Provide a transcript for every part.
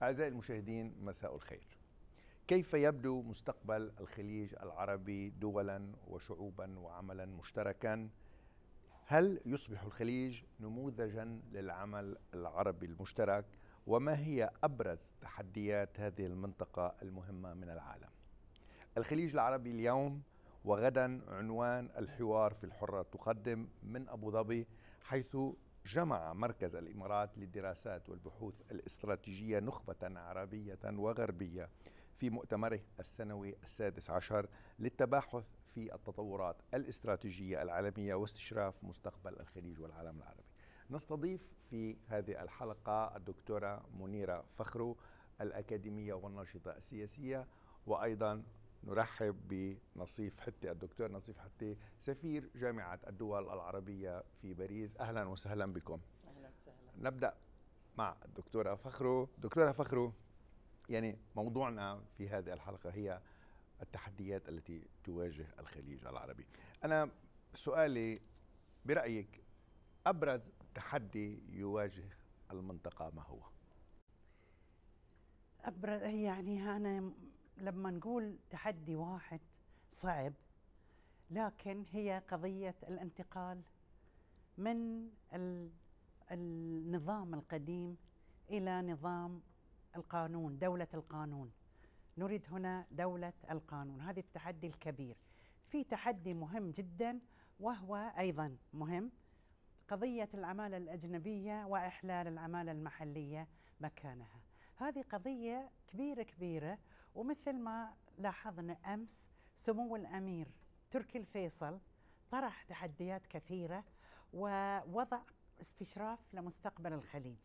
أعزائي المشاهدين، مساء الخير. كيف يبدو مستقبل الخليج العربي دولا وشعوبا وعملا مشتركا؟ هل يصبح الخليج نموذجا للعمل العربي المشترك؟ وما هي أبرز تحديات هذه المنطقة المهمة من العالم؟ الخليج العربي اليوم وغدا عنوان الحوار في الحرة تقدم من أبو ظبي، حيث جمع مركز الإمارات للدراسات والبحوث الاستراتيجية نخبة عربية وغربية في مؤتمره السنوي السادس عشر للتباحث في التطورات الاستراتيجية العالمية واستشراف مستقبل الخليج والعالم العربي. نستضيف في هذه الحلقة الدكتورة منيرة فخرو، الأكاديمية والناشطة السياسية، وأيضا نرحب بنصيف حتي، الدكتور نصيف حتي، سفير جامعة الدول العربية في باريس. أهلا وسهلا بكم. أهلا وسهلا. نبدأ مع الدكتورة فخرو. دكتورة فخرو، يعني موضوعنا في هذه الحلقة هي التحديات التي تواجه الخليج العربي. أنا سؤالي، برأيك أبرز تحدي يواجه المنطقة ما هو؟ أبرز يعني أنا لما نقول تحدي واحد صعب، لكن هي قضية الانتقال من النظام القديم إلى نظام القانون، دولة القانون. نريد هنا دولة القانون، هذا التحدي الكبير. في تحدي مهم جدا وهو أيضا مهم، قضية العمالة الأجنبية وإحلال العمالة المحلية مكانها. هذه قضية كبيرة، ومثل ما لاحظنا أمس سمو الأمير تركي الفيصل طرح تحديات كثيرة ووضع استشراف لمستقبل الخليج.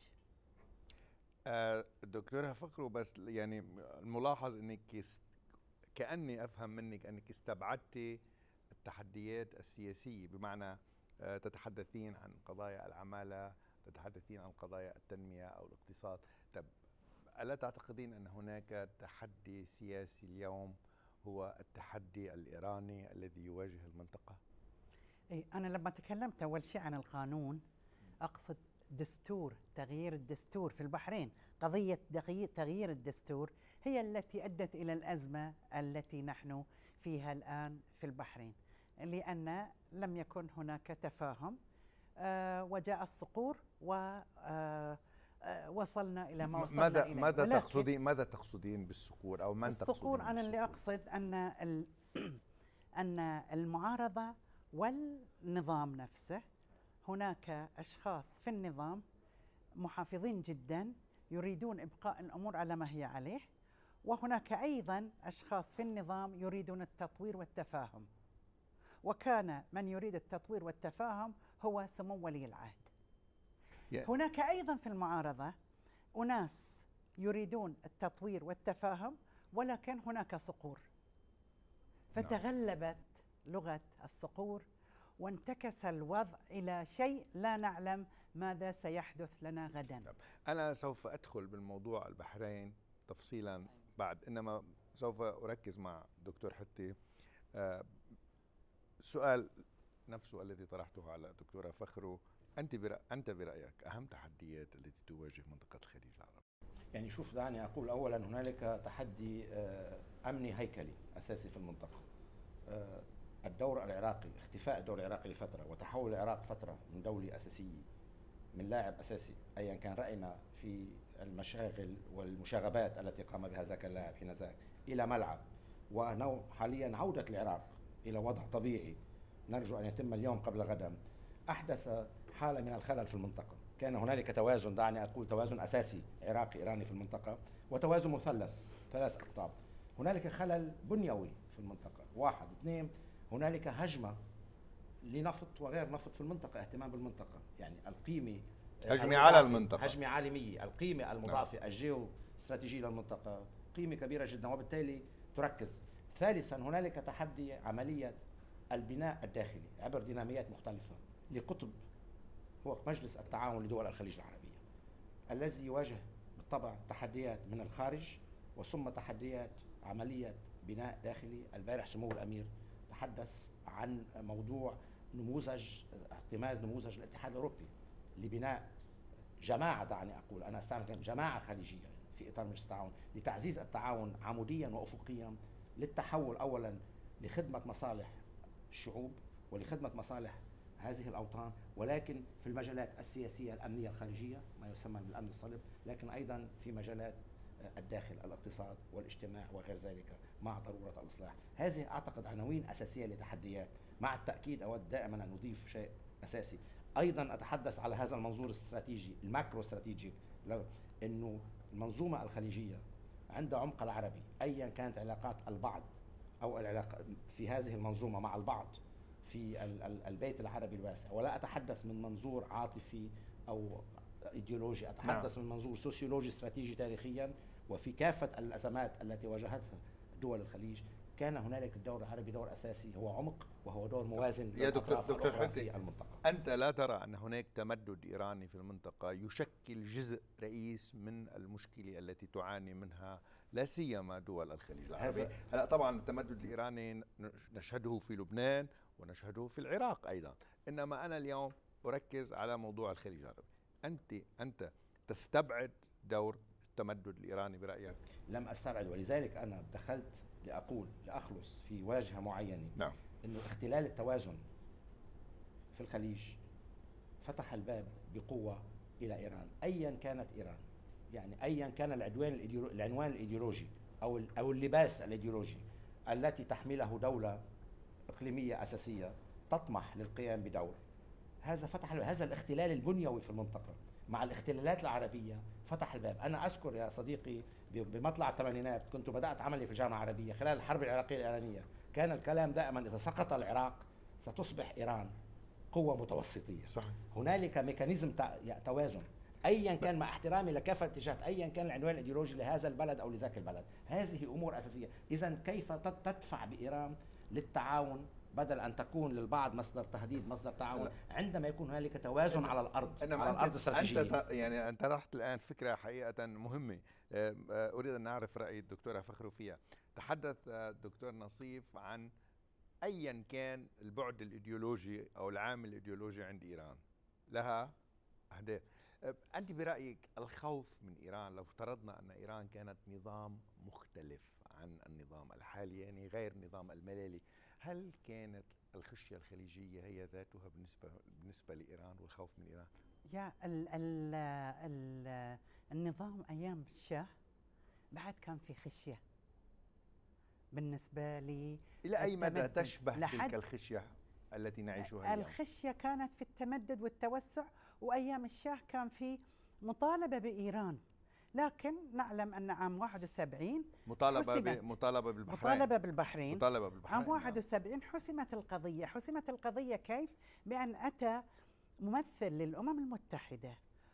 دكتورة فخرو، بس يعني الملاحظ أنك كأني أفهم منك أنك استبعدتي التحديات السياسية، بمعنى تتحدثين عن قضايا العمالة، تتحدثين عن قضايا التنمية أو الاقتصاد. طب ألا تعتقدين أن هناك تحدي سياسي اليوم هو التحدي الإيراني الذي يواجه المنطقة؟ أنا لما تكلمت أول شيء عن القانون أقصد دستور، تغيير الدستور في البحرين. قضية تغيير الدستور هي التي أدت إلى الأزمة التي نحن فيها الآن في البحرين، لأن لم يكن هناك تفاهم وجاء الصقور ووصلنا إلى ما وصلنا إليه. ماذا تقصدين بالصقور، أو من الصقور تقصدين أنا اللي أقصد أن المعارضة والنظام نفسه، هناك أشخاص في النظام محافظين جدا يريدون إبقاء الأمور على ما هي عليه، وهناك أيضا أشخاص في النظام يريدون التطوير والتفاهم، وكان من يريد التطوير والتفاهم هو سمو ولي العهد. هناك أيضا في المعارضة أناس يريدون التطوير والتفاهم، ولكن هناك صقور، فتغلبت لغة الصقور وانتكس الوضع إلى شيء لا نعلم ماذا سيحدث لنا غدا. أنا سوف أدخل بالموضوع البحرين تفصيلا بعد، إنما سوف أركز مع دكتور حتي. سؤال نفسه الذي طرحته على الدكتورة فخرو، أنت برأيك أهم تحديات التي تواجه منطقة الخليج العربي؟ يعني شوف، دعني أقول أولا هنالك تحدي أمني هيكلي أساسي في المنطقة. الدور العراقي، اختفاء الدور العراقي لفترة وتحول العراق فترة من دولة أساسية، من لاعب أساسي أيا كان رأينا في المشاغل والمشاغبات التي قام بها ذاك اللاعب حينذاك، إلى ملعب، وحاليا عودة العراق إلى وضع طبيعي نرجو أن يتم اليوم قبل غدا، أحدث حالة من الخلل في المنطقة. كان هنالك توازن، دعني أقول توازن أساسي عراقي إيراني في المنطقة، وتوازن مثلث 3 أقطاب. هنالك خلل بنيوي في المنطقة. 1 2، هنالك هجمة لنفط وغير نفط في المنطقة، اهتمام بالمنطقة، يعني القيمة هجمة على المنطقة، هجمة عالمية، القيمة المضافة الجيو استراتيجية للمنطقة قيمة كبيرة جدا، وبالتالي تركز. ثالثا، هنالك تحدي عملية البناء الداخلي عبر ديناميات مختلفة لقطب هو مجلس التعاون لدول الخليج العربية، الذي يواجه بالطبع تحديات من الخارج وثم تحديات عملية بناء داخلي. البارح سمو الأمير تحدث عن موضوع نموذج اعتماد نموذج الاتحاد الأوروبي لبناء جماعة، دعني أقول أنا أستعمل جماعة خليجية في إطار مجلس التعاون لتعزيز التعاون عموديا وأفقيا للتحول أولا لخدمة مصالح الشعوب ولخدمة مصالح هذه الأوطان، ولكن في المجالات السياسية الأمنية الخارجية ما يسمى بالأمن الصلب، لكن أيضا في مجالات الداخل الاقتصاد والاجتماع وغير ذلك مع ضرورة الإصلاح. هذه أعتقد عناوين أساسية لتحديات. مع التأكيد أود دائما أن أضيف شيء أساسي أيضا أتحدث على هذا المنظور الاستراتيجي الماكرو استراتيجي، أنه المنظومة الخليجية عند عمق العربي أيا كانت علاقات البعض أو العلاقة في هذه المنظومة مع البعض في البيت العربي الواسع، ولا أتحدث من منظور عاطفي أو ايديولوجي، أتحدث من منظور سوسيولوجي استراتيجي تاريخيا. وفي كافة الأزمات التي واجهتها دول الخليج كان هنالك الدور العربي دور أساسي، هو عمق وهو دور موازن يا دكتور في المنطقة. أنت لا ترى أن هناك تمدد إيراني في المنطقة يشكل جزء رئيس من المشكلة التي تعاني منها لا سيما دول الخليج العربي؟ هلا طبعا التمدد الإيراني نشهده في لبنان ونشهده في العراق أيضا، إنما أنا اليوم أركز على موضوع الخليج العربي. أنت تستبعد دور التمدد الإيراني برأيك؟ لم أستبعد، ولذلك أنا دخلت لأخلص في واجهة معينة. نعم. إنه اختلال التوازن في الخليج فتح الباب بقوة إلى إيران أيا كانت إيران، يعني أيا كان العنوان الإيديولوجي أو اللباس الإيديولوجي التي تحمله دولة إقليمية أساسية تطمح للقيام بدور. هذا فتح هذا الاختلال البنيوي في المنطقة مع الاختلالات العربية فتح الباب. أنا أذكر يا صديقي بمطلع الثمانينات كنت بدأت عملي في الجامعة العربية خلال الحرب العراقية الإيرانية، كان الكلام دائما إذا سقط العراق ستصبح إيران قوة متوسطية. صحيح. هنالك ميكانيزم توازن أيا كان، مع احترامي لكافة الاتجاهات، أيا كان العنوان الإيديولوجي لهذا البلد أو لذاك البلد. هذه أمور أساسية. إذا كيف تدفع بإيران للتعاون بدل أن تكون للبعض مصدر تهديد مصدر تعاون عندما يكون هنالك توازن على الأرض، على الأرض الاستراتيجية؟ يعني أنت طرحت الآن فكرة حقيقة مهمة، أريد أن نعرف رأي الدكتورة فخر فيها. تحدث الدكتور نصيف عن أيا كان البعد الإيديولوجي أو العامل الإيديولوجي عند إيران لها أهداف. أنت برأيك الخوف من إيران لو افترضنا أن إيران كانت نظام مختلف عن النظام الحالي، يعني غير نظام الملالي، هل كانت الخشية الخليجية هي ذاتها بالنسبة لإيران والخوف من إيران؟ يا النظام أيام الشاه بعد كان في خشية بالنسبة لي. إلى أي مدى تشبه تلك الخشية التي نعيشها اليوم؟ الخشية كانت في التمدد والتوسع، وأيام الشاه كان في مطالبة بإيران، لكن نعلم أن عام 71 مطالبة بالبحرين. عام 71 حسمت القضية كيف؟ بأن أتى ممثل للأمم المتحدة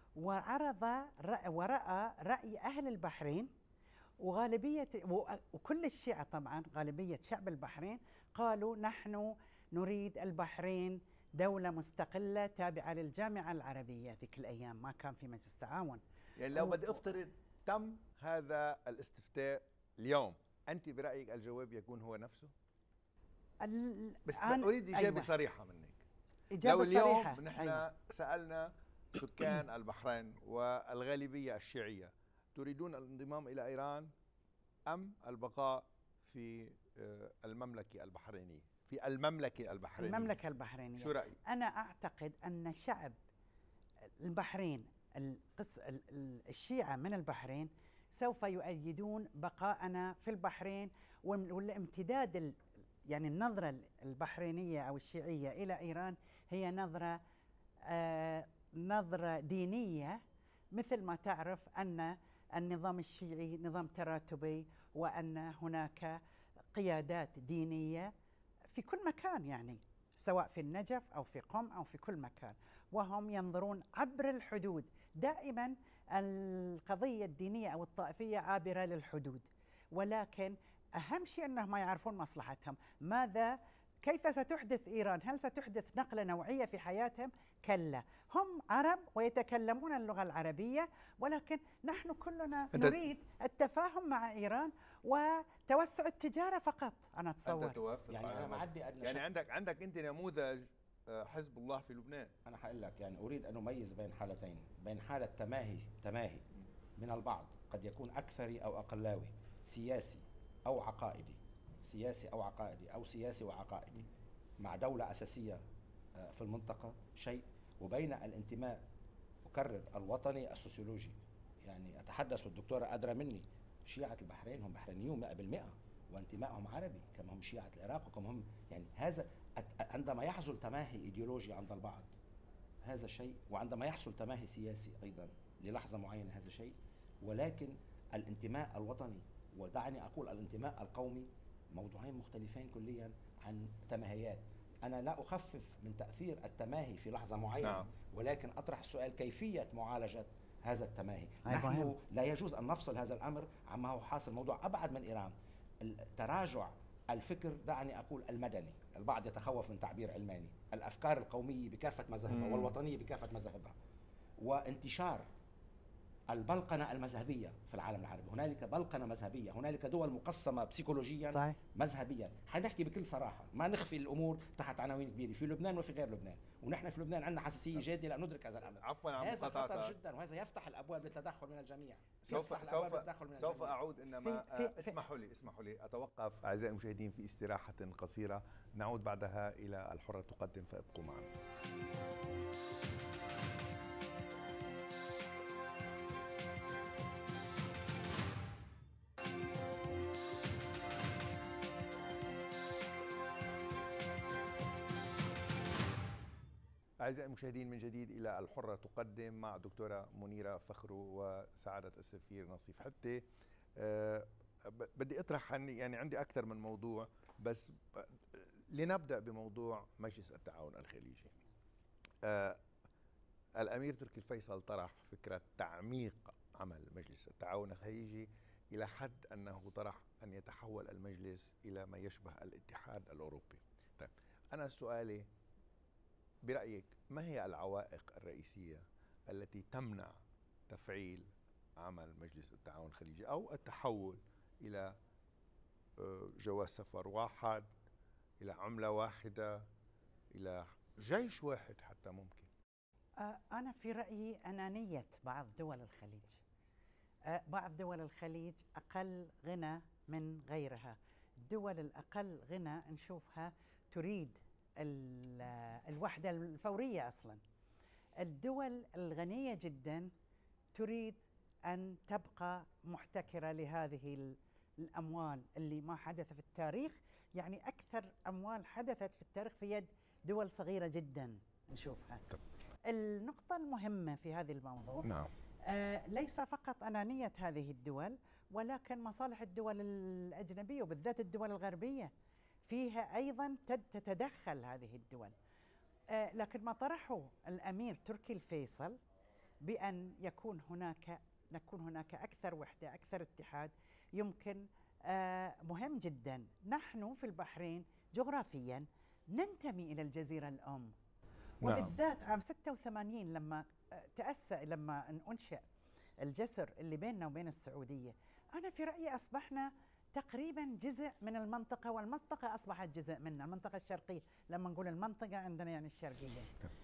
ورأى رأي أهل البحرين وغالبية وكل الشيعة، طبعا غالبية شعب البحرين قالوا نحن نريد البحرين دولة مستقلة تابعة للجامعة العربية. ذيك الأيام ما كان في مجلس تعاون. يعني لو بدي أفترض تم هذا الاستفتاء اليوم، أنت برأيك الجواب يكون هو نفسه؟ بس أريد إجابة صريحة منك. إجابة لو اليوم صريحة. نحن سألنا سكان البحرين والغالبية الشيعية تريدون الانضمام إلى إيران أم البقاء في المملكة البحرينية؟ المملكة البحرينية شو رأيك؟ أنا أعتقد أن شعب البحرين الشيعة من البحرين سوف يؤيدون بقاءنا في البحرين، والامتداد يعني النظرة البحرينية أو الشيعية إلى إيران هي نظرة دينية، مثل ما تعرف أن النظام الشيعي نظام تراتبي، وأن هناك قيادات دينية في كل مكان، يعني سواء في النجف أو في قم أو في كل مكان، وهم ينظرون عبر الحدود. دائما القضية الدينية أو الطائفية عابرة للحدود، ولكن أهم شيء أنهم يعرفون مصلحتهم. كيف ستحدث إيران؟ هل ستحدث نقلة نوعية في حياتهم؟ كلا، هم عرب ويتكلمون اللغة العربية، ولكن نحن كلنا نريد التفاهم مع إيران وتوسع التجارة فقط. أنا أتصور أنت توافق يعني أنا معدي أدنى يعني عندك أنت نموذج حزب الله في لبنان. أنا هقول لك يعني أريد أن أميز بين حالتين، بين حالة تماهي من البعض قد يكون أكثري أو أقلاوي، سياسي أو عقائدي، سياسي أو عقائدي أو سياسي وعقائدي، مع دولة أساسية في المنطقة شيء، وبين الانتماء، أكرر، الوطني السوسيولوجي. يعني أتحدث والدكتورة أدرى مني، شيعة البحرين هم بحرينيون 100%، وانتمائهم عربي كما هم شيعة العراق وكما هم، يعني هذا عندما يحصل تماهي إيديولوجي عند البعض هذا شيء، وعندما يحصل تماهي سياسي أيضا للحظة معينة هذا شيء، ولكن الانتماء الوطني، ودعني أقول الانتماء القومي، موضوعين مختلفين كليا عن تماهيات. أنا لا أخفف من تأثير التماهي في لحظة معينة، نعم. ولكن أطرح السؤال كيفية معالجة هذا التماهي. نحن لا يجوز أن نفصل هذا الأمر عما هو حاصل. موضوع أبعد من إيران، تراجع الفكر، دعني أقول المدني، البعض يتخوف من تعبير علماني، الأفكار القومية بكافة مذاهبها والوطنية بكافة مذاهبها، وانتشار البلقنة المذهبية في العالم العربي. هنالك بلقنة مذهبية، هنالك دول مقسمة بسيكولوجيا صحيح. مذهبيا. حنحكي بكل صراحة، ما نخفي الأمور تحت عناوين كبيرة، في لبنان وفي غير لبنان، ونحن في لبنان عندنا حساسية جادة لا ندرك هذا الأمر. عفوا عن هذا خطر جدا، وهذا يفتح الأبواب للتدخل من الجميع. سوف أعود، إنما اسمحوا لي أتوقف أعزائي المشاهدين في استراحة قصيرة، نعود بعدها إلى الحرة تقدم، فابقوا معنا. أعزائي المشاهدين، من جديد إلى الحرة تقدم مع الدكتورة منيرة فخرو وسعادة السفير نصيف حتى. بدي أطرح يعني عندي أكثر من موضوع، بس لنبدأ بموضوع مجلس التعاون الخليجي. الأمير تركي الفيصل طرح فكرة تعميق عمل مجلس التعاون الخليجي إلى حد أنه طرح أن يتحول المجلس إلى ما يشبه الاتحاد الأوروبي. طيب، أنا سؤالي برأيك ما هي العوائق الرئيسية التي تمنع تفعيل عمل مجلس التعاون الخليجي أو التحول إلى جواز سفر واحد، إلى عملة واحدة، إلى جيش واحد حتى ممكن؟ أنا في رأيي أنانية بعض دول الخليج. بعض دول الخليج أقل غنى من غيرها. الدول الأقل غنى نشوفها تريد الوحدة الفورية أصلا. الدول الغنية جدا تريد أن تبقى محتكرة لهذه الأموال اللي ما حدث في التاريخ. يعني أكثر أموال حدثت في التاريخ في يد دول صغيرة جدا نشوفها. النقطة المهمة في هذا الموضوع نعم. ليس فقط أنانية هذه الدول، ولكن مصالح الدول الأجنبية وبالذات الدول الغربية فيها أيضا تتدخل هذه الدول. لكن ما طرحه الأمير تركي الفيصل بأن نكون هناك أكثر وحدة، أكثر اتحاد، يمكن مهم جدا. نحن في البحرين جغرافيا ننتمي إلى الجزيرة الأم، وبالذات عام 86 لما أنشأ الجسر اللي بيننا وبين السعودية، أنا في رأيي أصبحنا تقريبا جزء من المنطقة، والمنطقة أصبحت جزء منا، المنطقة الشرقية. لما نقول المنطقة عندنا يعني الشرقية.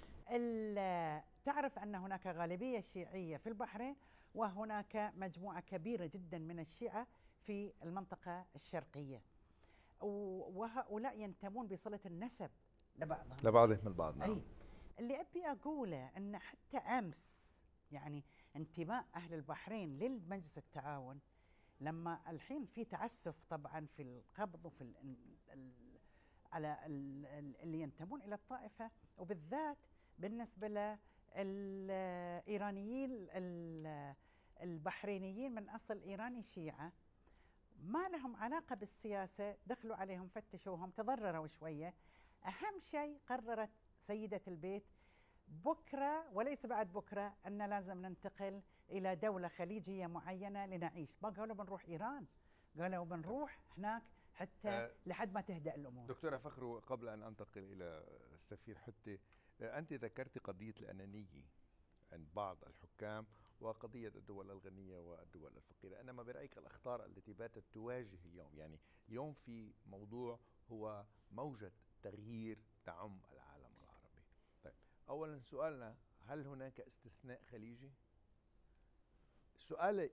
تعرف أن هناك غالبية شيعية في البحرين، وهناك مجموعة كبيرة جدا من الشيعة في المنطقة الشرقية، وهؤلاء ينتمون بصلة النسب لبعضهم البعض. نعم. أي اللي أبي أقوله أن حتى أمس يعني انتماء أهل البحرين للمجلس التعاون، لما الحين في تعسف طبعا في القبض وفي على اللي ينتمون إلى الطائفة، وبالذات بالنسبة للإيرانيين البحرينيين من أصل إيراني شيعة، ما لهم علاقة بالسياسة، دخلوا عليهم فتشوهم تضرروا شوية. أهم شيء قررت سيدة البيت بكرة وليس بعد بكرة أن لازم ننتقل إلى دولة خليجية معينة لنعيش. ما قالوا بنروح إيران، قالوا بنروح هناك حتى لحد ما تهدأ الأمور. دكتورة فخرو، قبل أن أنتقل إلى السفير حتى، أنت ذكرت قضية الأنانية عند بعض الحكام وقضية الدول الغنية والدول الفقيرة، إنما برأيك الأخطار التي باتت تواجه اليوم، يعني اليوم في موضوع هو موجة تغيير تعم العالم العربي. طيب، أولا سؤالنا، هل هناك استثناء خليجي؟ السؤال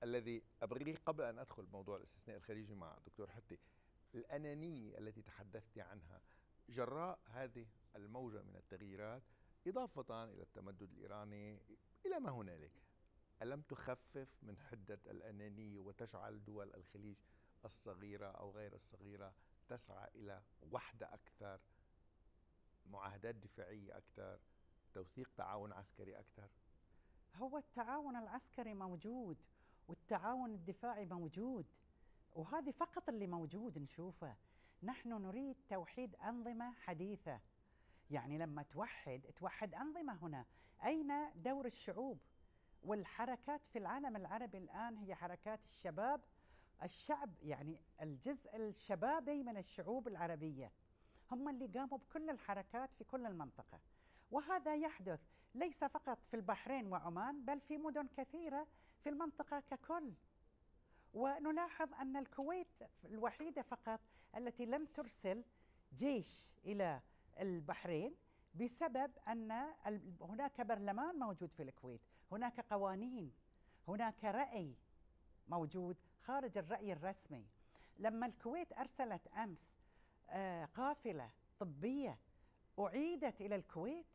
الذي أبغيه قبل أن أدخل موضوع الاستثناء الخليجي مع دكتور حتي، الأنانية التي تحدثت عنها جراء هذه الموجة من التغييرات إضافة إلى التمدد الإيراني إلى ما هنالك، ألم تخفف من حدة الأنانية وتجعل دول الخليج الصغيرة أو غير الصغيرة تسعى إلى وحدة أكثر، معاهدات دفاعية أكثر، توثيق تعاون عسكري أكثر؟ هو التعاون العسكري موجود والتعاون الدفاعي موجود، وهذه فقط اللي موجود نشوفه. نحن نريد توحيد أنظمة حديثة، يعني لما توحد أنظمة هنا. أين دور الشعوب والحركات في العالم العربي الآن؟ هي حركات الشعب، يعني الجزء الشبابي من الشعوب العربية هم اللي قاموا بكل الحركات في كل المنطقة، وهذا يحدث ليس فقط في البحرين وعمان بل في مدن كثيرة في المنطقة ككل. ونلاحظ أن الكويت الوحيدة فقط التي لم ترسل جيش إلى البحرين بسبب أن هناك برلمان موجود في الكويت، هناك قوانين، هناك رأي موجود خارج الرأي الرسمي. لما الكويت أرسلت أمس قافلة طبية أعيدت إلى الكويت،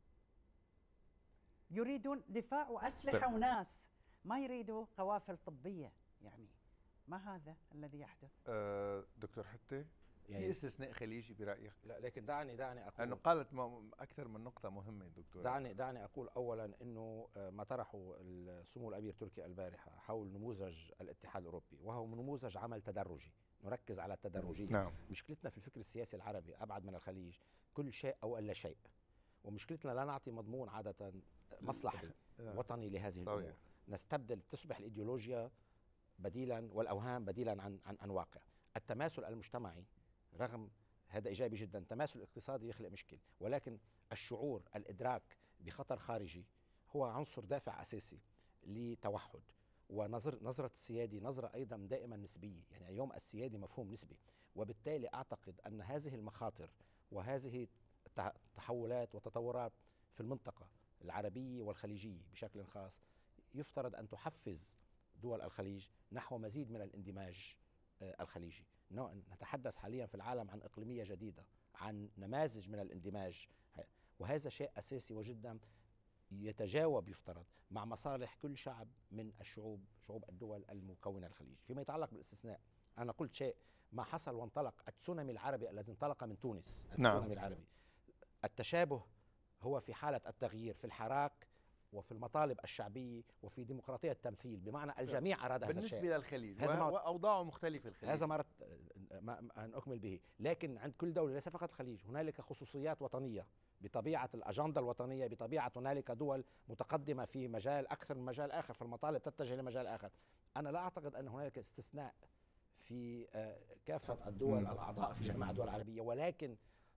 يريدون دفاع وأسلحة وناس، ما يريدوا قوافل طبية. يعني ما هذا الذي يحدث؟ دكتور حتى، يعني في استثناء خليجي برأيك؟ لا، لكن دعني أقول، لأنه قالت أكثر من نقطة مهمة دكتور. دعني أقول أولا أنه ما طرحه سمو الأمير تركي البارحة حول نموذج الاتحاد الأوروبي، وهو نموذج عمل تدرجي، نركز على التدرجية. نعم. مشكلتنا في الفكر السياسي العربي أبعد من الخليج كل شيء أو ألا شيء، ومشكلتنا لا نعطي مضمون عادة مصلحي وطني لهذه الأمور. نستبدل، تصبح الإيديولوجيا بديلا والأوهام بديلا عن واقع. التماثل المجتمعي رغم هذا إيجابي جدا، التماثل الاقتصادي يخلق مشكل، ولكن الشعور، الإدراك بخطر خارجي هو عنصر دافع أساسي لتوحد. ونظرة السيادي نظرة أيضا دائما نسبية، يعني اليوم السيادي مفهوم نسبي، وبالتالي أعتقد أن هذه المخاطر وهذه التحولات والتطورات في المنطقة العربية والخليجية بشكل خاص يفترض أن تحفز دول الخليج نحو مزيد من الاندماج الخليجي. نتحدث حاليا في العالم عن إقليمية جديدة، عن نماذج من الاندماج، وهذا شيء أساسي وجدا يتجاوب يفترض مع مصالح كل شعب من شعوب الدول المكونة الخليج. فيما يتعلق بالاستثناء، أنا قلت شيء، ما حصل وانطلق التسونامي العربي الذي انطلق من تونس، التسونامي العربي، التشابه هو في حالة التغيير في الحراك وفي المطالب الشعبية وفي ديمقراطية التمثيل، بمعنى الجميع أراد هذا الشيء بالنسبة للخليج وأوضاعه مختلفة. الخليج هذا ما أردت أن أكمل به، لكن عند كل دولة ليس فقط الخليج هنالك خصوصيات وطنية بطبيعة الأجندة الوطنية، بطبيعة هنالك دول متقدمة في مجال أكثر من مجال آخر، في المطالب تتجه لمجال آخر. أنا لا أعتقد أن هنالك استثناء في كافة الدول الأعضاء في جماعة الدول العربية، ولكن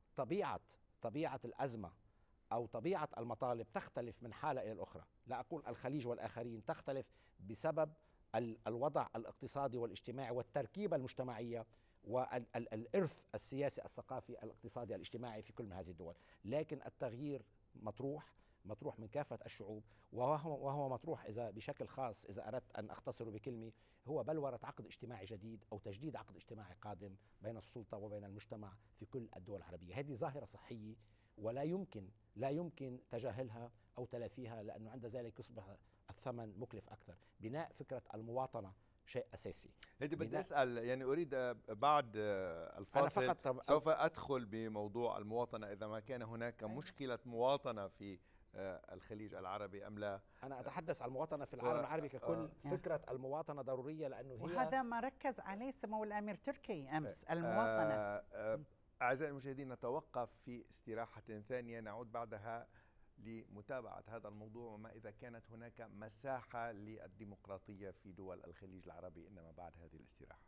طبيعة الأزمة أو طبيعة المطالب تختلف من حالة إلى الأخرى. لا أقول الخليج والآخرين، تختلف بسبب الوضع الاقتصادي والاجتماعي والتركيبة المجتمعية والإرث السياسي الثقافي الاقتصادي الاجتماعي في كل من هذه الدول. لكن التغيير مطروح من كافة الشعوب، وهو مطروح إذا بشكل خاص، إذا أردت أن أختصر بكلمة، هو بلورة عقد اجتماعي جديد أو تجديد عقد اجتماعي قادم بين السلطة وبين المجتمع في كل الدول العربية. هذه ظاهرة صحية ولا يمكن تجاهلها أو تلافيها، لأنه عند ذلك يصبح الثمن مكلف أكثر. بناء فكرة المواطنة شيء أساسي. هيدي بدي أسأل، يعني أريد بعد الفاصل سوف أدخل بموضوع المواطنة، إذا ما كان هناك مشكلة مواطنة في الخليج العربي أم لا. أنا أتحدث عن المواطنة في العالم العربي ككل. فكرة المواطنة ضرورية، لأنه هي وهذا ما ركز عليه سمو الأمير تركي أمس، المواطنة. أعزائي المشاهدين، نتوقف في استراحة ثانية، نعود بعدها لمتابعة هذا الموضوع وما إذا كانت هناك مساحة للديمقراطية في دول الخليج العربي، إنما بعد هذه الاستراحة.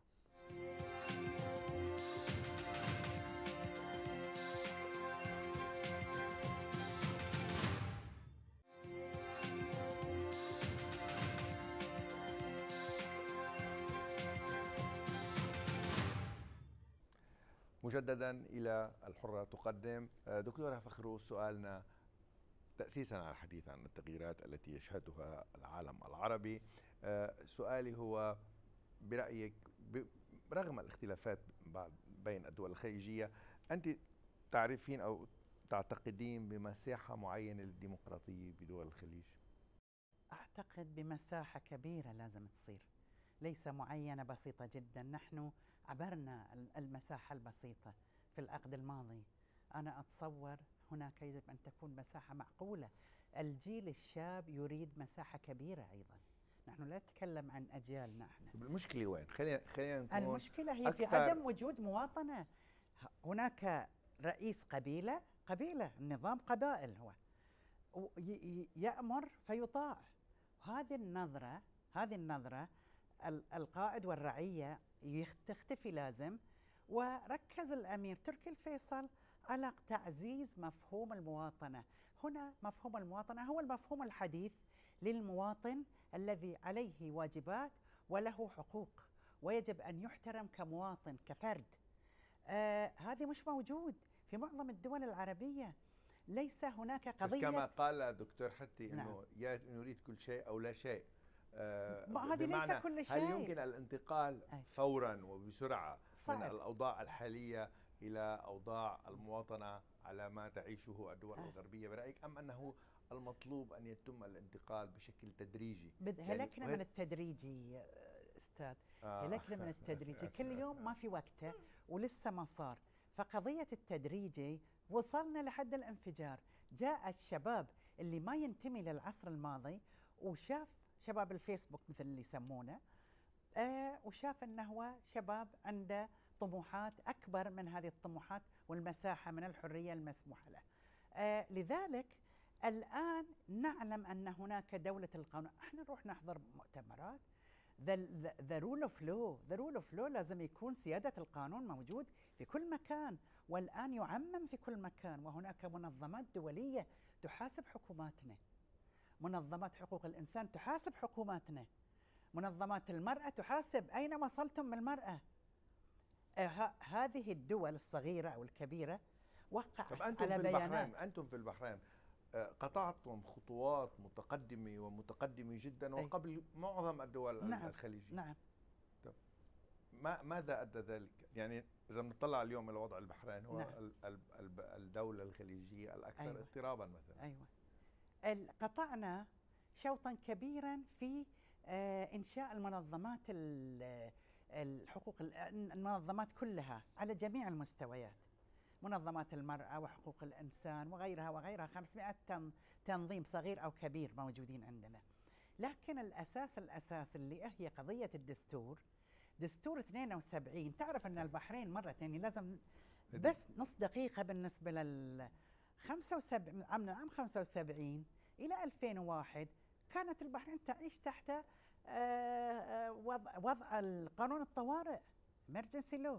مجددا إلى الحرة تقدم. دكتورة فخروس، سؤالنا تأسيسا على الحديث عن التغييرات التي يشهدها العالم العربي، سؤالي هو برأيك رغم الاختلافات بين الدول الخليجية، أنت تعرفين أو تعتقدين بمساحة معينة للديمقراطية بدول الخليج؟ أعتقد بمساحة كبيرة لازم تصير، ليس معينة بسيطة جدا. نحن عبرنا المساحة البسيطة في العقد الماضي. أنا أتصور هناك يجب أن تكون مساحة معقولة. الجيل الشاب يريد مساحة كبيرة أيضا. نحن لا نتكلم عن أجيالنا احنا. المشكلة وين؟ خلينا نكون المشكلة هي في عدم وجود مواطنة. هناك رئيس قبيلة النظام قبائل، هو يأمر فيطاع. هذه النظرة القائد والرعية تختفي لازم. وركز الأمير تركي الفيصل على تعزيز مفهوم المواطنة. هنا مفهوم المواطنة هو المفهوم الحديث للمواطن الذي عليه واجبات وله حقوق، ويجب أن يحترم كمواطن كفرد. هذا مش موجود في معظم الدول العربية. ليس هناك قضية، بس كما قال دكتور حتي نعم. أنه يا نريد كل شيء أو لا شيء. هذه ليس كل شيء. هل يمكن الانتقال فورا وبسرعة صعب. من الأوضاع الحالية إلى أوضاع المواطنة على ما تعيشه الدول الغربية برأيك، أم أنه المطلوب أن يتم الانتقال بشكل تدريجي؟ هلكنا من التدريجي أستاذ. هلكنا من التدريجي. كل يوم ما في وقته ولسه ما صار. فقضية التدريجي وصلنا لحد الانفجار. جاء الشباب اللي ما ينتمي للعصر الماضي وشاف شباب الفيسبوك مثل اللي يسمونه، وشاف أنه هو شباب عنده طموحات أكبر من هذه الطموحات والمساحة من الحرية المسموحة له. لذلك الآن نعلم أن هناك دولة القانون. احنا نروح نحضر مؤتمرات. the rule of law لازم يكون سيادة القانون موجود في كل مكان، والآن يعمم في كل مكان. وهناك منظمات دولية تحاسب حكوماتنا، منظمات حقوق الإنسان تحاسب حكوماتنا، منظمات المرأة تحاسب. أين وصلتم من المرأة؟ هذه الدول الصغيرة أو الكبيرة وقعت على بيانات. أنتم في البحرين قطعتم خطوات متقدمة ومتقدمة جدا وقبل معظم الدول الخليجية. نعم. طب ماذا أدى ذلك؟ يعني إذا بنطلع اليوم إلى وضع البحرين، هو نعم. الدولة الخليجية الأكثر اضطرابا مثلا. أيوة. قطعنا شوطا كبيرا في إنشاء المنظمات الحقوق، المنظمات كلها على جميع المستويات، منظمات المرأة وحقوق الإنسان وغيرها وغيرها. 500 تنظيم صغير أو كبير موجودين عندنا. لكن الأساس اللي هي قضية الدستور، دستور 72. تعرف أن البحرين مرت، يعني لازم بس نص دقيقة بالنسبة لل 75 من عام 75 إلى 2001 كانت البحرين تعيش تحت وضع القانون الطوارئ emergency law.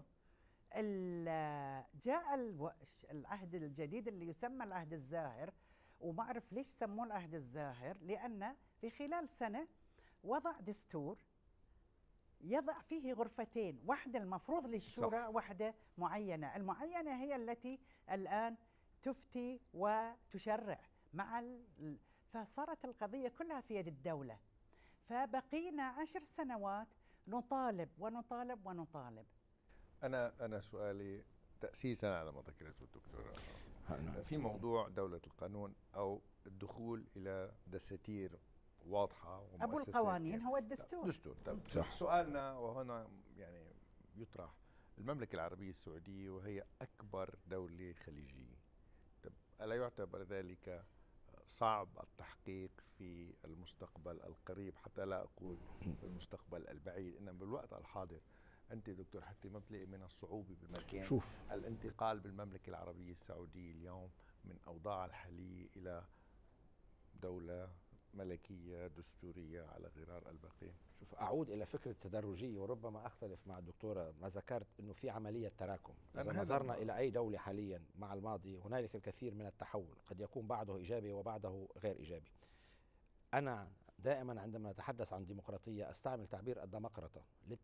جاء العهد الجديد اللي يسمى العهد الزاهر، وما أعرف ليش سموه العهد الزاهر، لأن في خلال سنة وضع دستور يضع فيه غرفتين، واحدة المفروض للشورى، واحدة معينة. المعينة هي التي الآن تفتي وتشرع فصارت القضية كلها في يد الدولة. فبقينا 10 سنوات نطالب ونطالب ونطالب. أنا سؤالي تأسيسا على ما ذكرته الدكتورة في موضوع دولة القانون أو الدخول إلى دساتير واضحة ومؤسسات. أبو القوانين هو الدستور. سؤالنا وهنا يعني يطرح، المملكة العربية السعودية وهي أكبر دولة خليجية، ألا يعتبر ذلك صعب التحقيق في المستقبل القريب، حتى لا أقول في المستقبل البعيد، إنما بالوقت الحاضر أنت دكتور حتى ما بتلاقي من الصعوبة بمكان الانتقال بالمملكة العربية السعودية اليوم من أوضاع الحالية إلى دولة ملكية دستورية على غرار الباقين؟ شوف، أعود إلى فكرة التدرجية، وربما أختلف مع الدكتورة ما ذكرت أنه في عملية تراكم. إذا نظرنا إلى أي دولة حاليا مع الماضي هنالك الكثير من التحول، قد يكون بعده إيجابي وبعده غير إيجابي. أنا دائما عندما نتحدث عن ديمقراطية أستعمل تعبير الديمقراطة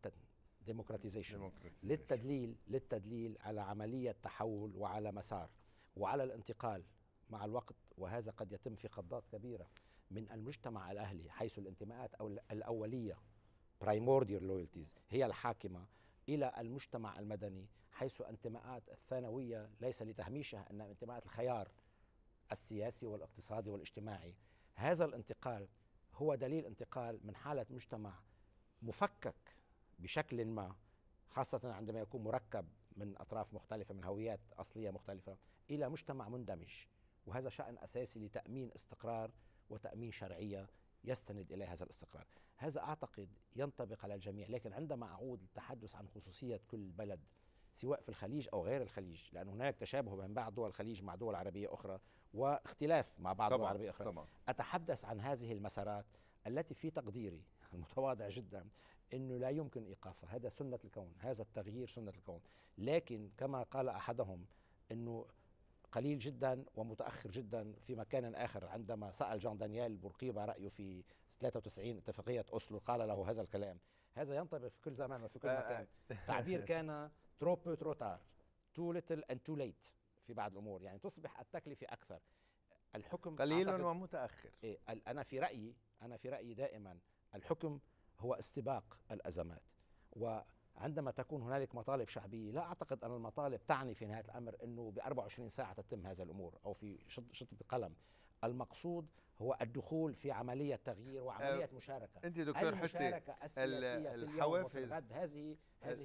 للتدليل على عملية تحول وعلى مسار وعلى الانتقال مع الوقت، وهذا قد يتم في خطات كبيرة من المجتمع الأهلي حيث الانتماءات أو الأولية primordial loyalties هي الحاكمة، إلى المجتمع المدني حيث انتماءات الثانوية ليس لتهميشها أنها انتماءات الخيار السياسي والاقتصادي والاجتماعي. هذا الانتقال هو دليل انتقال من حالة مجتمع مفكك بشكل ما، خاصة عندما يكون مركب من أطراف مختلفة من هويات أصلية مختلفة، إلى مجتمع مندمج، وهذا شأن أساسي لتأمين استقرار وتأمين شرعية يستند إليه هذا الاستقرار. هذا أعتقد ينطبق على الجميع. لكن عندما أعود للتحدث عن خصوصية كل بلد سواء في الخليج أو غير الخليج، لأن هناك تشابه بين بعض دول الخليج مع دول عربية أخرى واختلاف مع بعض دول عربية أخرى، طبعا. أتحدث عن هذه المسارات التي في تقديري المتواضع جدا أنه لا يمكن إيقافها. هذا سنة الكون، هذا التغيير سنة الكون. لكن كما قال أحدهم أنه قليل جدا ومتأخر جدا في مكان آخر، عندما سأل جان دانييل بورقيبة رأيه في 93 اتفاقية أوسلو قال له هذا الكلام. هذا ينطبق في كل زمان وفي كل مكان. تعبير كان trop peu trop tard, too little and too late في بعض الأمور، يعني تصبح التكلفة أكثر. الحكم قليل ومتأخر. أنا في رأيي دائما الحكم هو استباق الأزمات، وعندما تكون هنالك مطالب شعبية لا أعتقد أن المطالب تعني في نهاية الأمر أنه ب 24 ساعة تتم هذا الأمور أو في شط بقلم. المقصود هو الدخول في عملية تغيير وعملية مشاركة. أنت دكتور المشاركة السياسية في اليوم وفي الغد هذه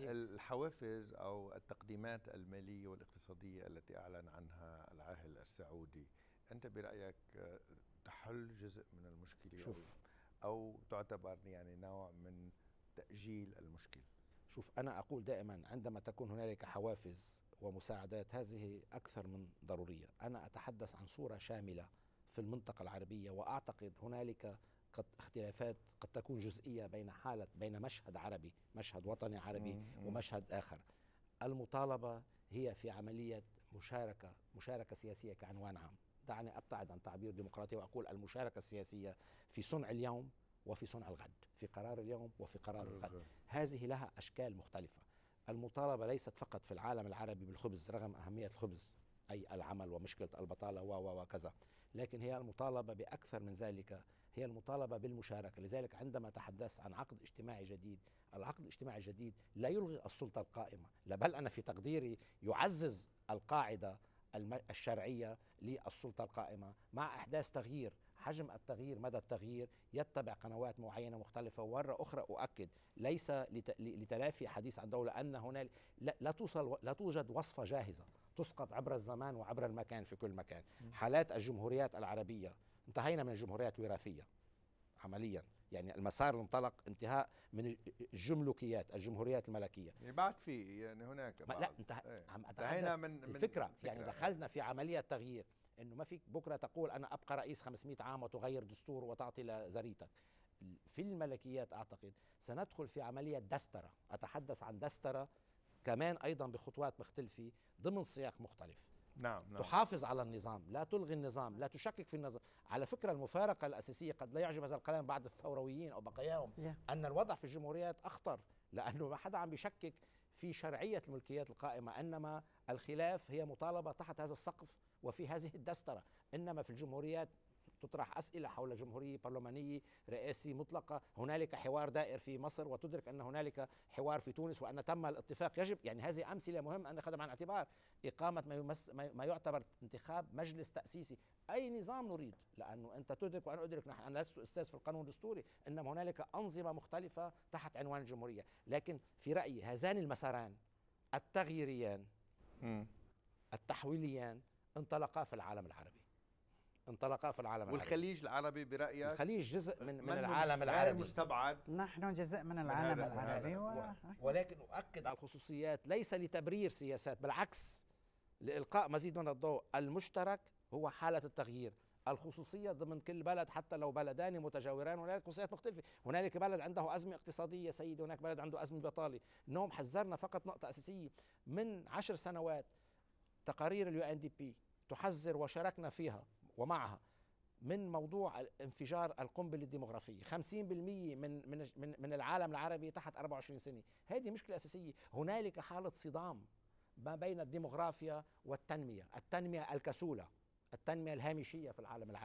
الحوافز أو التقديمات المالية والاقتصادية التي أعلن عنها العاهل السعودي، أنت برأيك تحل جزء من المشكلة أو تعتبر يعني نوع من تأجيل المشكلة؟ شوف، أنا أقول دائما عندما تكون هنالك حوافز ومساعدات هذه أكثر من ضرورية. أنا أتحدث عن صورة شاملة في المنطقة العربية، وأعتقد هنالك قد اختلافات قد تكون جزئية بين مشهد عربي، مشهد وطني عربي ومشهد آخر. المطالبة هي في عملية مشاركة سياسية كعنوان عام. دعني أبتعد عن تعبير ديمقراطية وأقول المشاركة السياسية في صنع اليوم وفي صنع الغد، في قرار اليوم وفي قرار الغد. هذه لها أشكال مختلفة. المطالبة ليست فقط في العالم العربي بالخبز رغم أهمية الخبز أي العمل ومشكلة البطالة وكذا، لكن هي المطالبة بأكثر من ذلك، هي المطالبة بالمشاركة. لذلك عندما تحدث عن عقد اجتماعي جديد، العقد الاجتماعي الجديد لا يلغي السلطة القائمة، بل أنا في تقديري يعزز القاعدة الشرعية للسلطة القائمة مع إحداث تغيير. حجم التغيير، مدى التغيير يتبع قنوات معينة مختلفة. ومرة أخرى أؤكد ليس لتلافي حديث عن دولة أن هنالك لا توجد وصفة جاهزة تسقط عبر الزمان وعبر المكان في كل مكان. حالات الجمهوريات العربية، انتهينا من الجمهوريات الوراثية عمليا، يعني المسار اللي انطلق انتهاء من الجملكيات، الجمهوريات الملكية. يعني بعد في يعني هناك بعض لا انتهينا من الفكرة. يعني دخلنا في عملية تغيير، انه ما فيك بكره تقول انا ابقى رئيس 500 عام وتغير دستور وتعطي لذريتك. في الملكيات اعتقد سندخل في عمليه دستره، اتحدث عن دستره كمان ايضا بخطوات مختلفه ضمن سياق مختلف. نعم. تحافظ على النظام، لا تلغي النظام، لا تشكك في النظام. على فكره المفارقه الاساسيه قد لا يعجب هذا الكلام بعض الثورويين او بقاياهم ان الوضع في الجمهوريات اخطر، لانه ما حدا عم بيشكك في شرعيه الملكيات القائمه، انما الخلاف هي مطالبه تحت هذا السقف وفي هذه الدسترة. إنما في الجمهوريات تطرح أسئلة حول جمهورية برلمانية رئاسية مطلقة، هنالك حوار دائر في مصر وتدرك أن هنالك حوار في تونس وأن تم الاتفاق. يجب يعني هذه أمثلة مهمة أن نأخذها بعين الاعتبار. إقامة ما يعتبر انتخاب مجلس تأسيسي أي نظام نريد، لأنه أنت تدرك وأنا أدرك، أنا لست أستاذ في القانون الدستوري، إنما هنالك أنظمة مختلفة تحت عنوان الجمهورية. لكن في رأيي هذان المساران التغييريان التحويليان انطلقا في العالم العربي، والخليج العربي برأيك؟ الخليج جزء من العالم العربي، مستبعد. نحن جزء من العالم العربي ولكن أؤكد على الخصوصيات ليس لتبرير سياسات، بالعكس لإلقاء مزيد من الضوء. المشترك هو حالة التغيير، الخصوصية ضمن كل بلد حتى لو بلدان متجاوران هنالك خصوصيات مختلفة. هنالك بلد عنده أزمة اقتصادية سيدي، هناك بلد عنده أزمة بطالة. إنهم حذرنا فقط نقطة أساسية من 10 سنوات، تقارير UNDP تحذر وشاركنا فيها ومعها من موضوع انفجار القنبلة الديمغرافية. 50% من العالم العربي تحت 24 سنة. هذه مشكلة أساسية. هنالك حالة صدام ما بين الديمغرافيا والتنمية، التنمية الكسولة، التنمية الهامشية في العالم العربي.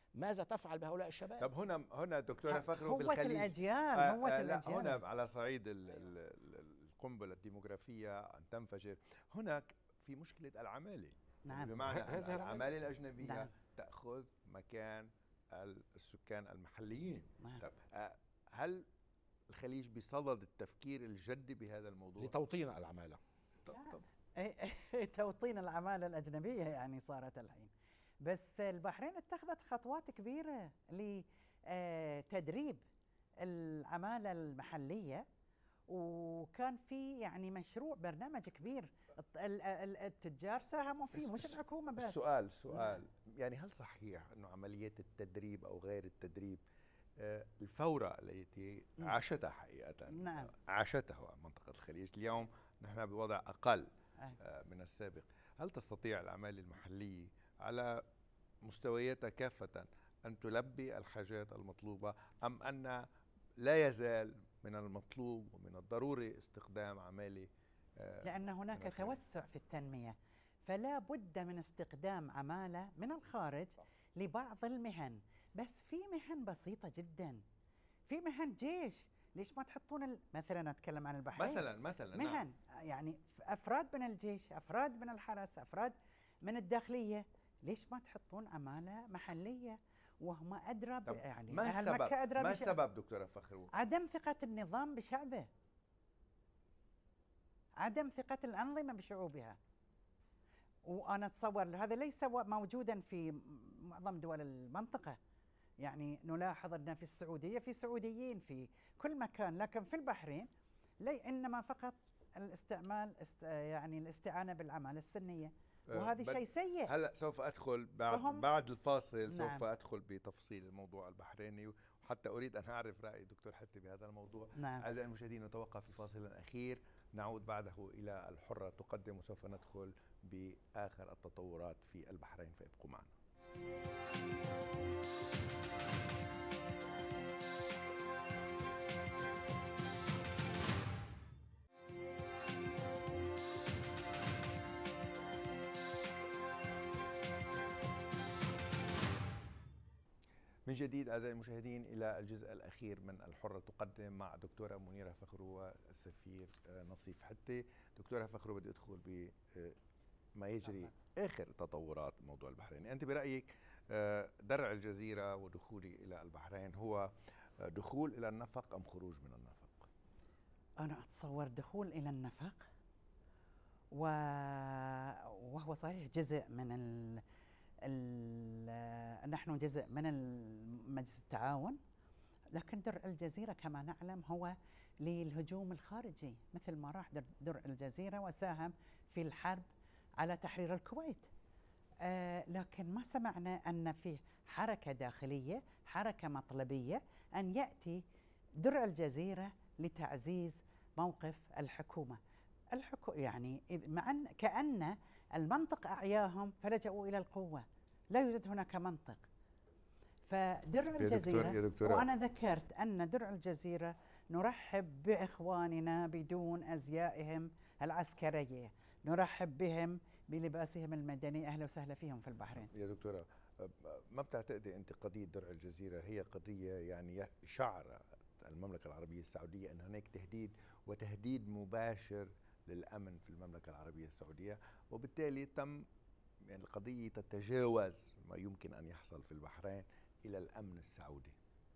ماذا تفعل بهؤلاء الشباب؟ طب هنا دكتورة فخرو هوة بالخليج الأجيال لا الأجيال. هنا على صعيد القنبلة الديموغرافية أن تنفجر، هناك في مشكلة العمالة. نعم. يعني بمعنى أن العمالة الأجنبية نعم. تأخذ مكان السكان المحليين. نعم. طب هل الخليج بصدد التفكير الجدي بهذا الموضوع؟ لتوطين العمالة. طب توطين العمالة الأجنبية يعني صارت الحين، بس البحرين اتخذت خطوات كبيرة لتدريب العمالة المحلية، وكان في يعني مشروع برنامج كبير التجار ساهموا فيه مش الحكومة بس. سؤال يعني هل صحيح أنه عملية التدريب أو غير التدريب الفورة التي عاشتها حقيقة نعم. عاشتها منطقة الخليج، اليوم نحن بوضع أقل من السابق، هل تستطيع العمالة المحلية على مستوياتها كافة أن تلبي الحاجات المطلوبة، أم أن لا يزال من المطلوب ومن الضروري استخدام عمالة لأن هناك توسع في التنمية، فلا بد من استخدام عمالة من الخارج لبعض المهن، بس في مهن بسيطة جدا، في مهن جيش، ليش ما تحطون مثلا أتكلم عن البحرين مثلا مهن يعني أفراد من الجيش، أفراد من الحرس، أفراد من الداخلية، ليش ما تحطون عمالة محلية وهم أدرى يعني ما أهل السبب؟ مكة أدرى ما السبب دكتورة فخرو؟ عدم ثقة النظام بشعبه، عدم ثقة الأنظمة بشعوبها. وأنا أتصور هذا ليس موجودا في معظم دول المنطقة، يعني نلاحظ أن في السعودية في سعوديين في كل مكان، لكن في البحرين إنما فقط الاستعمال يعني الاستعانة بالعمالة السنية، وهذا شيء سيء. هلا سوف أدخل بعد الفاصل. نعم. سوف أدخل بتفصيل الموضوع البحريني، وحتى أريد أن أعرف رأي دكتور حتى بهذا الموضوع. نعم. أعزائي المشاهدين، نتوقف في فاصل أخير، نعود بعده إلى الحرة تقدم، وسوف ندخل بآخر التطورات في البحرين، فابقوا معنا. من جديد أعزائي المشاهدين إلى الجزء الأخير من الحرة تقدم مع دكتورة منيرة فخرو والسفير نصيف حتي. دكتورة فخرو، بدي أدخل بما يجري آخر تطورات موضوع البحرين. أنت برأيك درع الجزيرة ودخولي إلى البحرين هو دخول إلى النفق أم خروج من النفق؟ أنا أتصور دخول إلى النفق، وهو صحيح جزء من نحن جزء من مجلس التعاون، لكن درع الجزيرة كما نعلم هو للهجوم الخارجي، مثل ما راح درع الجزيرة وساهم في الحرب على تحرير الكويت. لكن ما سمعنا أن فيه حركة داخلية، حركة مطلبية أن يأتي درع الجزيرة لتعزيز موقف الحكومة. يعني كأن المنطق أعياهم فلجأوا إلى القوة، لا يوجد هناك منطق. فدرع الجزيرة، وأنا ذكرت أن درع الجزيرة نرحب بإخواننا بدون أزيائهم العسكرية، نرحب بهم بلباسهم المدني، أهلا وسهلا فيهم في البحرين. يا دكتورة، ما بتعتقدي أنت قضية درع الجزيرة هي قضية يعني شعر المملكة العربية السعودية أن هناك تهديد، وتهديد مباشر للأمن في المملكة العربية السعودية، وبالتالي تم يعني القضية تتجاوز ما يمكن أن يحصل في البحرين إلى الأمن السعودي؟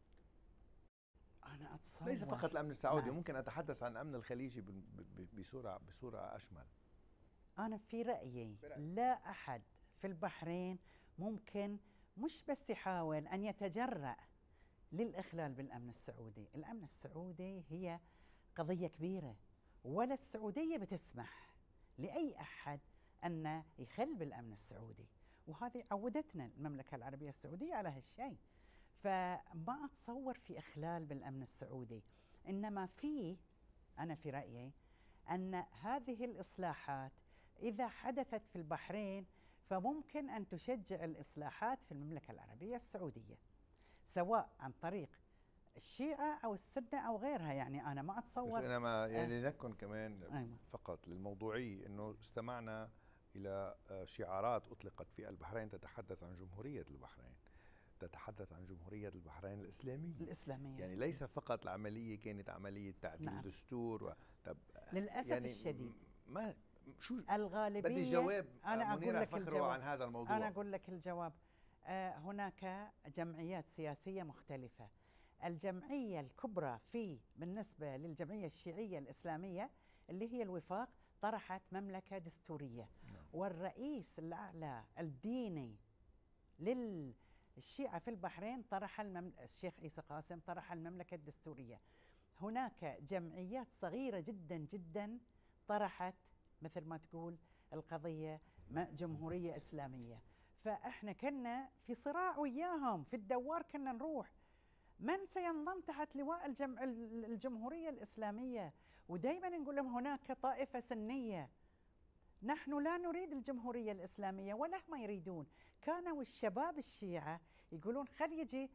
أنا أتصور ليس فقط الأمن السعودي، نعم. ممكن أتحدث عن الأمن الخليجي بصورة أشمل. أنا في رأيي لا أحد في البحرين ممكن مش بس يحاول أن يتجرأ للإخلال بالأمن السعودي. الأمن السعودي هي قضية كبيرة، ولا السعودية بتسمح لأي أحد أن يخل بالأمن السعودي، وهذه عودتنا المملكة العربية السعودية على هالشيء. فما أتصور في إخلال بالأمن السعودي، إنما أنا في رأيي أن هذه الإصلاحات إذا حدثت في البحرين فممكن أن تشجع الإصلاحات في المملكة العربية السعودية، سواء عن طريق الشيعة أو السنة أو غيرها. يعني أنا ما أتصور، بس إنما يعني لنكن كمان فقط للموضوعية، إنه استمعنا إلى شعارات أطلقت في البحرين تتحدث عن جمهورية البحرين. تتحدث عن جمهورية البحرين الإسلامية يعني ليس فقط العملية كانت عملية تعديل نعم. دستور طب للأسف يعني الشديد ما شو الغالبية. بدي جواب أنا منيرة أقول لك فخرو الجواب. عن هذا الموضوع. أنا أقول لك الجواب. هناك جمعيات سياسية مختلفة. الجمعية الكبرى بالنسبة للجمعية الشيعية الإسلامية اللي هي الوفاق طرحت مملكة دستورية. والرئيس الأعلى الديني للشيعة في البحرين الشيخ عيسى قاسم طرح المملكة الدستورية. هناك جمعيات صغيرة جدا جدا طرحت مثل ما تقول القضية جمهورية إسلامية. فإحنا كنا في صراع وياهم في الدوار، كنا نروح من سينضم تحت لواء الجمهورية الإسلامية، ودائما نقول لهم هناك طائفة سنية، نحن لا نريد الجمهورية الإسلامية ولا هم يريدون. كانوا الشباب الشيعة يقولون خل يجي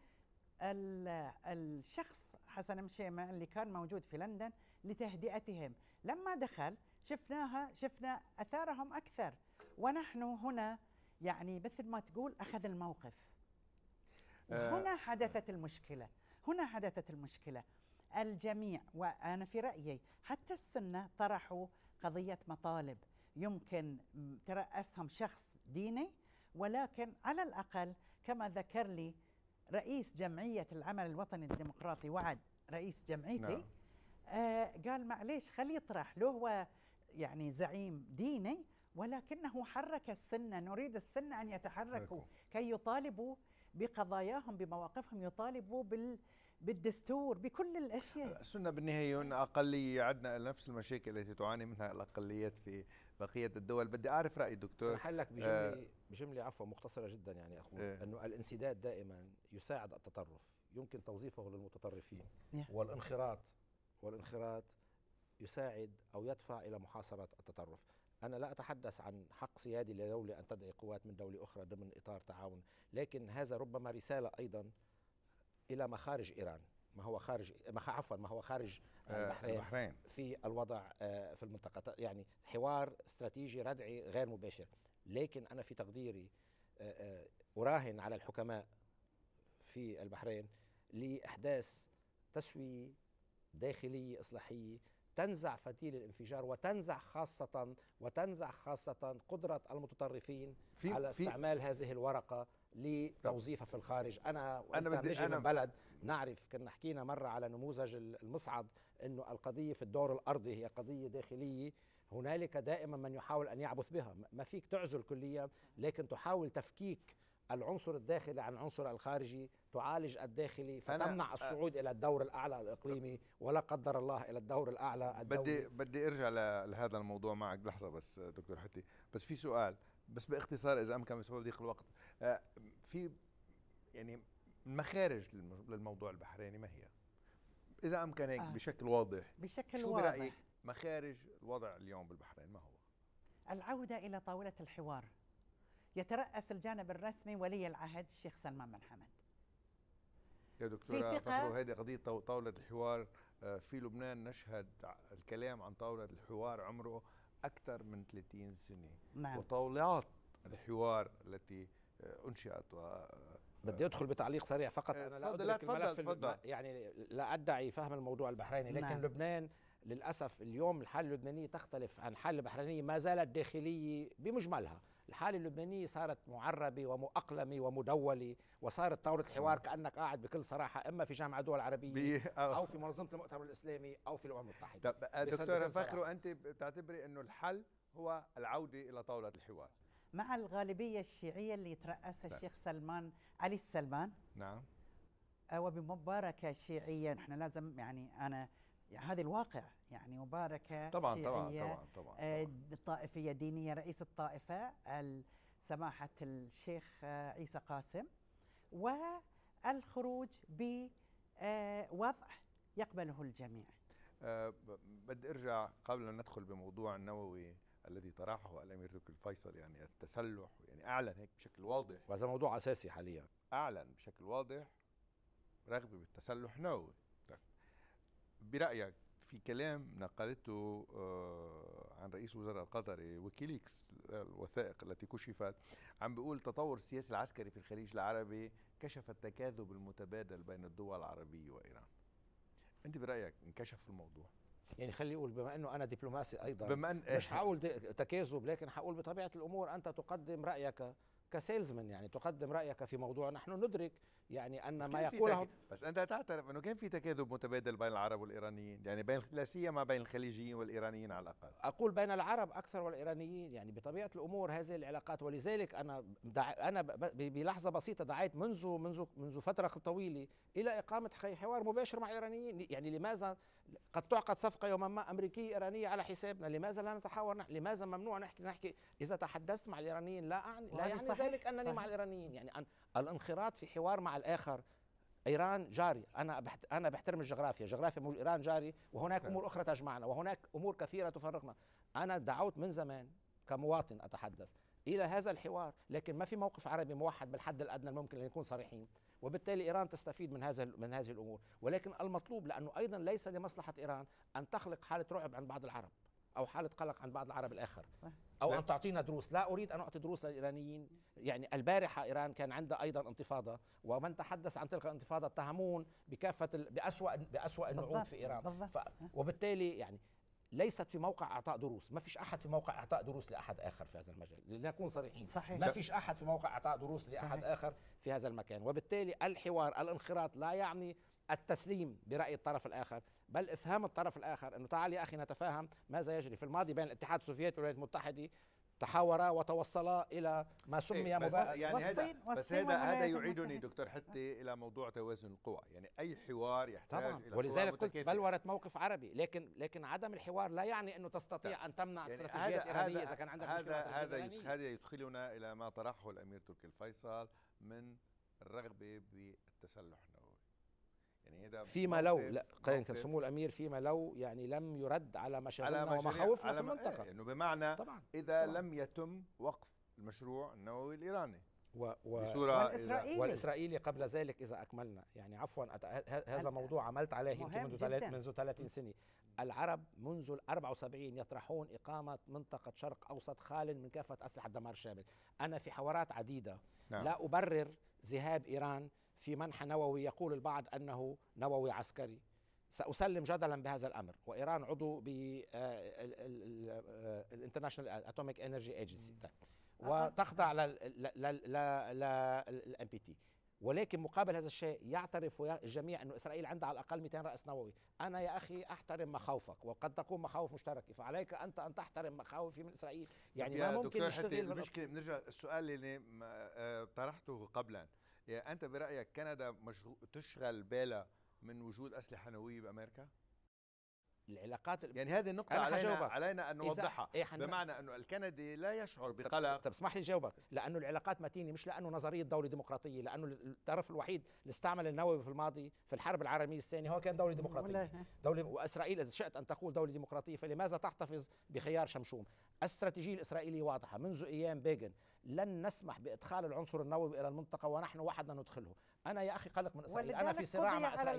الشخص حسن مشيمة اللي كان موجود في لندن لتهدئتهم. لما دخل شفنا أثارهم أكثر، ونحن هنا يعني مثل ما تقول أخذ الموقف. هنا حدثت المشكلة. الجميع، وأنا في رأيي حتى السنة طرحوا قضية مطالب يمكن ترأسهم شخص ديني، ولكن على الأقل كما ذكر لي رئيس جمعية العمل الوطني الديمقراطي وعد رئيس جمعيتي قال معليش خلي يطرح له، هو يعني زعيم ديني ولكنه حرك السنة. نريد السنة أن يتحركوا كي يطالبوا بقضاياهم بمواقفهم، يطالبوا بالدستور بكل الأشياء. السنة بالنهاية أقلية، عندنا نفس المشاكل التي تعاني منها الأقليات في بقية الدول. بدي أعرف رأي الدكتور. أنا حلك بجملة عفوا مختصرة جدا، يعني أقول أنه الانسداد دائما يساعد التطرف، يمكن توظيفه للمتطرفين، والانخراط يساعد أو يدفع إلى محاصرة التطرف. أنا لا أتحدث عن حق سيادي لدولة أن تدعي قوات من دولة أخرى ضمن إطار تعاون، لكن هذا ربما رسالة أيضا إلى مخارج إيران، ما هو خارج البحرين في الوضع في المنطقة، يعني حوار استراتيجي ردعي غير مباشر. لكن أنا في تقديري أراهن على الحكماء في البحرين لإحداث تسوية داخلية إصلاحية تنزع فتيل الانفجار، وتنزع خاصة قدرة المتطرفين على استعمال هذه الورقة لتوظيفها في الخارج. أنا نجي من بلد نعرف، كنا حكينا مرة على نموذج المصعد، أنه القضية في الدور الأرضي هي قضية داخلية، هنالك دائما من يحاول أن يعبث بها. ما فيك تعزل كليا، لكن تحاول تفكيك العنصر الداخلي عن العنصر الخارجي، تعالج الداخلي فتمنع الصعود إلى الدور الأعلى الإقليمي، ولا قدر الله إلى الدور الأعلى الدولي. بدي أرجع لهذا الموضوع معك لحظة بس دكتور حتي، بس في سؤال بس باختصار إذا أمكن بسبب ضيق الوقت. في يعني مخارج للموضوع البحريني ما هي؟ إذا أمكن هيك بشكل واضح، شو برأيك مخارج الوضع اليوم بالبحرين ما هو؟ العودة إلى طاولة الحوار، يترأس الجانب الرسمي ولي العهد الشيخ سلمان بن حمد. يا دكتورة فخرو، هذه قضية طاولة الحوار. في لبنان نشهد الكلام عن طاولة الحوار عمره أكثر من 30 سنة. نعم. وطاولات الحوار التي أنشئت بدي أدخل بتعليق سريع فقط. أنا لا تفضل. يعني لا أدعي فهم الموضوع البحريني، لكن نعم. لبنان للأسف اليوم الحالة اللبنانية تختلف عن الحالة البحرينية، ما زالت داخلية بمجملها. الحالة اللبنانية صارت معربة ومؤقلمة ومدولة، وصارت طاولة الحوار كأنك قاعد بكل صراحة إما في جامعة دول عربية أو في منظمة المؤتمر الإسلامي أو في الأمم المتحدة. دكتورة فخرو، أنت بتعتبري أنه الحل هو العودة إلى طاولة الحوار مع الغالبية الشيعية اللي يترأسها الشيخ سلمان علي السلمان؟ نعم. وبمباركة شيعية. نحن لازم يعني أنا هذا الواقع، يعني مباركة طبعا شيعية طبعا طائفية دينية، رئيس الطائفة سماحة الشيخ عيسى قاسم، والخروج بوضع يقبله الجميع. بدي ارجع قبل ان ندخل بموضوع النووي الذي طرحه الامير تركي الفيصل، يعني التسلح، يعني اعلن هيك بشكل واضح، وهذا موضوع اساسي حاليا، اعلن بشكل واضح رغبه بالتسلح النووي. طيب برايك في كلام نقلته عن رئيس الوزراء القطري ويكيليكس، الوثائق التي كشفت، عم بيقول تطور السياسي العسكري في الخليج العربي كشف التكاذب المتبادل بين الدول العربية وإيران. أنت برأيك انكشف الموضوع؟ يعني خلي يقول بما انه انا دبلوماسي ايضا، بما أن مش هقول تكاذب، لكن هقول بطبيعه الامور انت تقدم رايك كسيلزمان، يعني تقدم رايك في موضوع نحن ندرك يعني ان ما يقوله. بس انت تعترف انه كان في تكاذب متبادل بين العرب والايرانيين، يعني بين لا سيما بين الخليجيين والايرانيين على الاقل. اقول بين العرب اكثر والايرانيين، يعني بطبيعه الامور هذه العلاقات، ولذلك انا بلحظه بسيطه دعيت منذ فتره طويله الى اقامه حوار مباشر مع الايرانيين. يعني لماذا قد تعقد صفقه يوما ما امريكيه ايرانيه على حسابنا؟ لماذا لا نتحاور؟ لماذا ممنوع نحكي اذا تحدثت مع الايرانيين؟ لا يعني ذلك انني مع الايرانيين، يعني الانخراط في حوار مع الاخر. ايران جاري، انا بحترم الجغرافيا، جغرافيا ايران جاري، وهناك امور اخرى تجمعنا، وهناك امور كثيره تفرقنا. انا دعوت من زمان كمواطن اتحدث الى هذا الحوار، لكن ما في موقف عربي موحد بالحد الادنى الممكن ان نكون صريحين، وبالتالي ايران تستفيد من هذه الامور. ولكن المطلوب، لانه ايضا ليس لمصلحه ايران ان تخلق حاله رعب عند بعض العرب او حاله قلق عند بعض العرب الاخر، صح. او ان تعطينا دروس. لا اريد ان اعطي دروس للايرانيين. يعني البارحه ايران كان عندها ايضا انتفاضه، ومن تحدث عن تلك الانتفاضه اتهمون بكافه باسوا النعود في ايران. وبالتالي يعني ليست في موقع اعطاء دروس، ما فيش احد في موقع اعطاء دروس لاحد اخر في هذا المجال، لنكون صريحين. صحيح. ما فيش احد في موقع اعطاء دروس لاحد اخر في هذا المكان. وبالتالي الحوار، الانخراط لا يعني التسليم برأي الطرف الآخر، بل إفهام الطرف الآخر أنه تعال يا أخي نتفاهم ماذا يجري. في الماضي بين الاتحاد السوفيتي والولايات المتحدة تحاورا وتوصلا إلى ما سمي يعني هذا يعيدني دكتور حتى إلى موضوع توازن القوى. يعني أي حوار يحتاج طبعا. إلى ولذلك قلت بلورة موقف عربي، لكن عدم الحوار لا يعني أنه تستطيع أن تمنع يعني استراتيجيات إيرانية إذا كان عندك مشكلة. هذا يدخلنا إلى ما طرحه الأمير تركي الفيصل من الرغبة بالتسلح النووي. يعني هذا فيما لو كان سمو الامير فيما لو يعني لم يرد على مشاغلنا ومخاوفنا في المنطقه، انه بمعنى طبعا اذا طبعا لم يتم وقف المشروع النووي الايراني بصوره والاسرائيلي قبل ذلك اذا اكملنا. يعني عفوا هذا موضوع عملت عليه يمكن منذ 30 سنه. العرب منذ ال 74 يطرحون اقامه منطقه شرق اوسط خال من كافه اسلحه الدمار الشامل. انا في حوارات عديده لا ابرر ذهاب ايران في منحى نووي يقول البعض أنه نووي عسكري. سأسلم جدلا بهذا الأمر، وإيران عضو بالانترناشونال اتوميك انرجي ايجنسي وتخضع للام بي تي. ولكن مقابل هذا الشيء يعترف الجميع أن إسرائيل عندها على الأقل 200 رأس نووي. أنا يا أخي أحترم مخاوفك، وقد تكون مخاوف مشتركة، فعليك أنت أن تحترم مخاوفي من إسرائيل. يعني ما ممكن نشتغل. المشكلة بنرجع السؤال اللي طرحته قبلا، يعني أنت برأيك كندا تشغل بالها من وجود أسلحة نووية بأمريكا؟ العلاقات يعني هذه النقطة علينا أن نوضحها، بمعنى أنه الكندي لا يشعر بقلق. طب اسمح لي جاوبك، لأنه العلاقات متينة، مش لأنه نظرية دولة ديمقراطية، لأنه الطرف الوحيد اللي استعمل النووي في الماضي في الحرب العالمية الثانية هو كان دولة ديمقراطية. وإسرائيل إذا شئت أن تقول دولة ديمقراطية فلماذا تحتفظ بخيار شمشوم؟ الاستراتيجية الإسرائيلية واضحة منذ أيام بيغن، لن نسمح بإدخال العنصر النووي إلى المنطقة ونحن وحدنا ندخله. أنا يا أخي قلق من إسرائيل، أنا في صراع مع إسرائيل.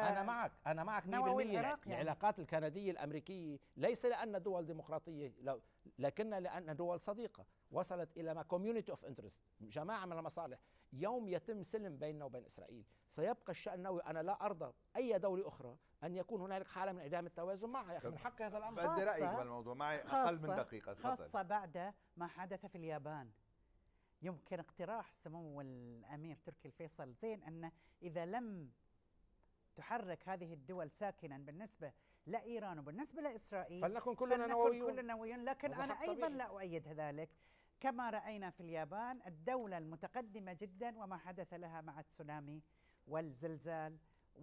أنا معك 100%. العلاقات الكندية الأمريكية ليس لأن دول ديمقراطية، لكن لأن دول صديقة وصلت إلى ما community of interest، جماعة من المصالح. يوم يتم سلم بيننا وبين إسرائيل سيبقى الشأن النووي. أنا لا أرضى أي دولة أخرى أن يكون هنالك حالة من انعدام التوازن معها. يا أخي من حق هذا الأمر. بدي رأيك بالموضوع، معي أقل من دقيقة. خاصة بعد ما حدث في اليابان. يمكن اقتراح سمو الأمير تركي الفيصل زين أن إذا لم تحرك هذه الدول ساكنا بالنسبة لإيران وبالنسبة لإسرائيل فلنكن كلنا نوويون. لكن أنا أيضا لا أؤيد ذلك. كما رأينا في اليابان الدولة المتقدمة جدا وما حدث لها مع التسونامي والزلزال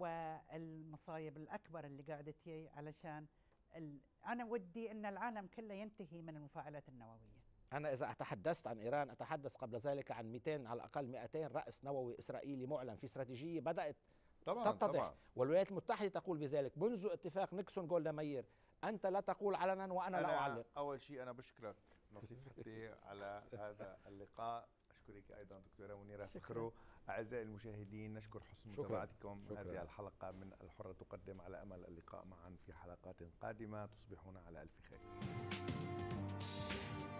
والمصايب الأكبر اللي قاعدة تجي علشان أنا ودي أن العالم كله ينتهي من المفاعلات النووية. أنا إذا تحدثت عن إيران أتحدث قبل ذلك عن 200 على الأقل 200 رأس نووي إسرائيلي معلن في استراتيجية بدأت تتضح. والولايات المتحدة تقول بذلك منذ اتفاق نيكسون جولدا ماير. أنت لا تقول علنا وأنا لا أعلق. أول شيء أنا بشكرك نصيحتي على هذا اللقاء. أشكرك أيضا دكتورة منيرة فخرو. أعزائي المشاهدين، نشكر حسن متابعتكم هذه الحلقة من الحرة تقدم، على أمل اللقاء معا في حلقات قادمة. تصبحون على ألف خير.